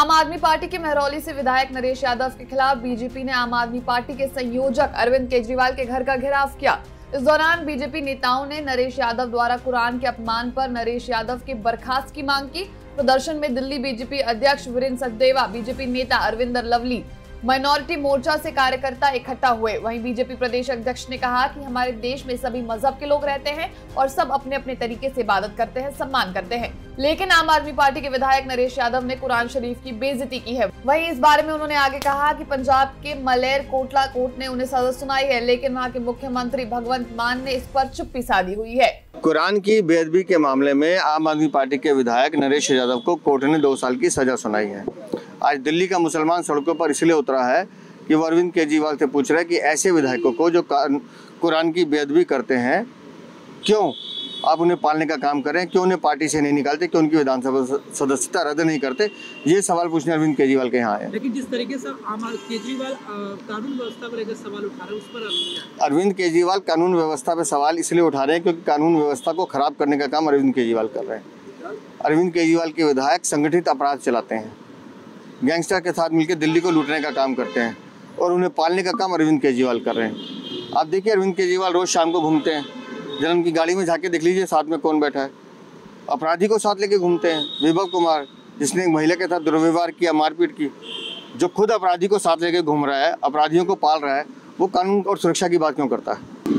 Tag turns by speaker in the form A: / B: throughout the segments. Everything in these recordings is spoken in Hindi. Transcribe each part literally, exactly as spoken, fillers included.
A: आम आदमी पार्टी के महरौली से विधायक नरेश यादव के खिलाफ बीजेपी ने आम आदमी पार्टी के संयोजक अरविंद केजरीवाल के घर का घेराव किया। इस दौरान बीजेपी नेताओं ने नरेश यादव द्वारा कुरान के अपमान पर नरेश यादव के बर्खास्त की मांग की। प्रदर्शन में दिल्ली बीजेपी अध्यक्ष वीरेंद्र सचदेवा, बीजेपी नेता अरविंदर लवली, माइनॉरिटी मोर्चा से कार्यकर्ता इकट्ठा हुए। वहीं बीजेपी प्रदेश अध्यक्ष ने कहा कि हमारे देश में सभी मजहब के लोग रहते हैं और सब अपने अपने तरीके से इबादत करते हैं, सम्मान करते हैं, लेकिन आम आदमी पार्टी के विधायक नरेश यादव ने कुरान शरीफ की बेइज्जती की है। वहीं इस बारे में उन्होंने आगे कहा कि पंजाब के मलेर कोटला कोर्ट ने उन्हें सजा सुनाई है, लेकिन वहाँ के मुख्यमंत्री भगवंत मान ने इस पर चुप्पी साधी हुई है।
B: कुरान की बेअदबी के मामले में आम आदमी पार्टी के विधायक नरेश यादव को कोर्ट ने दो साल की सजा सुनाई है। आज दिल्ली का मुसलमान सड़कों पर इसलिए उतरा है कि वो अरविंद केजरीवाल से पूछ रहा है कि ऐसे विधायकों को जो कुरान की बेअदबी करते हैं, क्यों आप उन्हें पालने का काम करें, क्यों उन्हें पार्टी से नहीं निकालते, क्यों उनकी विधानसभा सदस्यता रद्द नहीं करते। ये सवाल पूछने अरविंद केजरीवाल के यहाँ आए।
C: लेकिन जिस तरीके से केजरीवाल कानून व्यवस्था पर एक सवाल उठा रहे हैं, उस पर
B: अरविंद केजरीवाल कानून व्यवस्था पर सवाल इसलिए उठा रहे हैं क्योंकि कानून व्यवस्था को खराब करने का काम अरविंद केजरीवाल कर रहे हैं। अरविंद केजरीवाल के विधायक संगठित अपराध चलाते हैं, गैंगस्टर के साथ मिलकर दिल्ली को लूटने का काम करते हैं और उन्हें पालने का काम अरविंद केजरीवाल कर रहे हैं। आप देखिए, अरविंद केजरीवाल रोज शाम को घूमते हैं, जरा उनकी गाड़ी में जाके देख लीजिए साथ में कौन बैठा है। अपराधी को साथ लेके घूमते हैं। विभव कुमार, जिसने एक महिला के साथ दुर्व्यवहार किया, मारपीट की, जो खुद अपराधी को साथ लेके घूम रहा है, अपराधियों को पाल रहा है, वो कानून और सुरक्षा की बात क्यों करता है?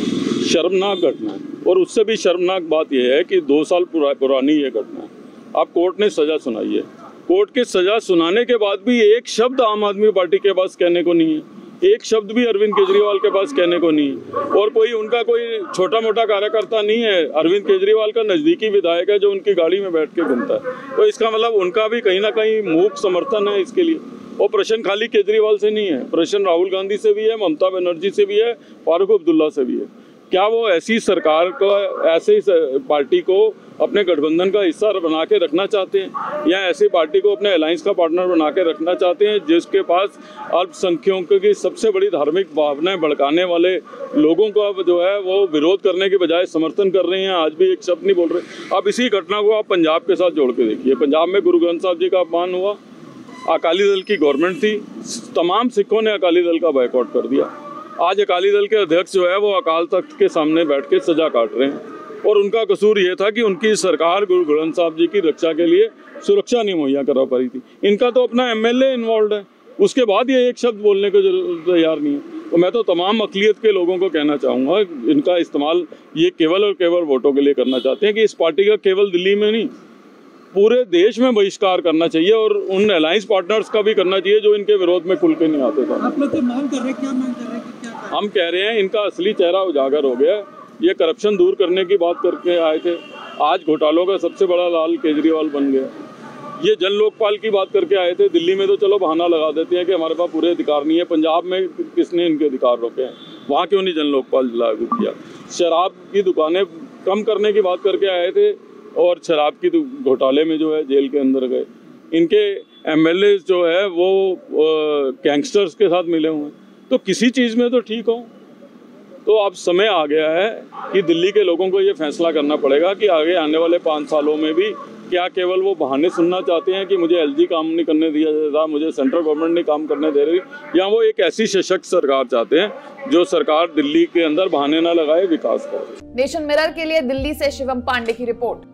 D: शर्मनाक घटना है। और उससे भी शर्मनाक बात यह है कि दो साल पुरानी ये घटना है। अब कोर्ट ने सजा सुनाई है। कोर्ट के सजा सुनाने के बाद भी एक शब्द आम आदमी पार्टी के पास कहने को नहीं है, एक शब्द भी अरविंद केजरीवाल के पास कहने को नहीं है। और कोई उनका कोई छोटा मोटा कार्यकर्ता नहीं है, अरविंद केजरीवाल का नज़दीकी विधायक है जो उनकी गाड़ी में बैठ के घूमता है। तो इसका मतलब उनका भी कहीं ना कहीं मूक समर्थन है इसके लिए। और प्रश्न खाली केजरीवाल से नहीं है, प्रश्न राहुल गांधी से भी है, ममता बनर्जी से भी है, फारूक अब्दुल्ला से भी है। क्या वो ऐसी सरकार को, ऐसे पार्टी को अपने गठबंधन का हिस्सा बना के रखना चाहते हैं, या ऐसी पार्टी को अपने अलायंस का पार्टनर बना के रखना चाहते हैं जिसके पास अल्पसंख्यकों की सबसे बड़ी धार्मिक भावनाएं भड़काने वाले लोगों का जो है वो विरोध करने के बजाय समर्थन कर रहे हैं? आज भी एक शब्द नहीं बोल रहे। अब इसी घटना को आप पंजाब के साथ जोड़ के देखिए। पंजाब में गुरु ग्रंथ साहब जी का अपमान हुआ, अकाली दल की गवर्नमेंट थी, तमाम सिखों ने अकाली दल का बायकॉट कर दिया। आज अकाली दल के अध्यक्ष जो है वो अकाल तख्त के सामने बैठ के सजा काट रहे हैं और उनका कसूर ये था कि उनकी सरकार गुरु ग्रंथ साहब जी की रक्षा के लिए सुरक्षा नहीं मुहैया करा पा रही थी। इनका तो अपना एमएलए इन्वॉल्व है, उसके बाद ये एक शब्द बोलने को तैयार नहीं है। तो मैं तो तमाम अक़लियत के लोगों को कहना चाहूँगा, इनका इस्तेमाल ये केवल और केवल वोटों के लिए करना चाहते हैं कि इस पार्टी का केवल दिल्ली में नहीं पूरे देश में बहिष्कार करना चाहिए और उन अलायंस पार्टनर्स का भी करना चाहिए जो इनके विरोध में खुल के नहीं आते थे।
C: आप लोग तो मांग कर रहे हैं, क्या मांग कर रहे हैं कि क्या
D: हम कह रहे हैं इनका असली चेहरा उजागर हो गया। ये करप्शन दूर करने की बात करके आए थे, आज घोटालों का सबसे बड़ा लाल केजरीवाल बन गया। ये जन लोकपाल की बात करके आए थे। दिल्ली में तो चलो बहाना लगा देते हैं कि हमारे पास पूरे अधिकार नहीं है। पंजाब में किसने इनके अधिकार रोके हैं? वहाँ क्यों नहीं जन लोकपाल लागू किया? शराब की दुकानें कम करने की बात करके आए थे और शराब की घोटाले में जो है जेल के अंदर गए। इनके एमएलए जो है वो गैंगस्टर्स के साथ मिले हुए हैं। तो किसी चीज़ में तो ठीक हो। तो अब समय आ गया है कि दिल्ली के लोगों को ये फैसला करना पड़ेगा कि आगे आने वाले पाँच सालों में भी क्या केवल वो बहाने सुनना चाहते हैं कि मुझे एलजी काम नहीं करने दिया जाता, मुझे सेंट्रल गवर्नमेंट नहीं काम करने दे रही, या वो एक ऐसी सशक्त सरकार चाहते हैं जो सरकार दिल्ली के अंदर बहाने ना लगाए, विकास करे।
A: नेशन मिरर के लिए दिल्ली से शिवम पांडे की रिपोर्ट।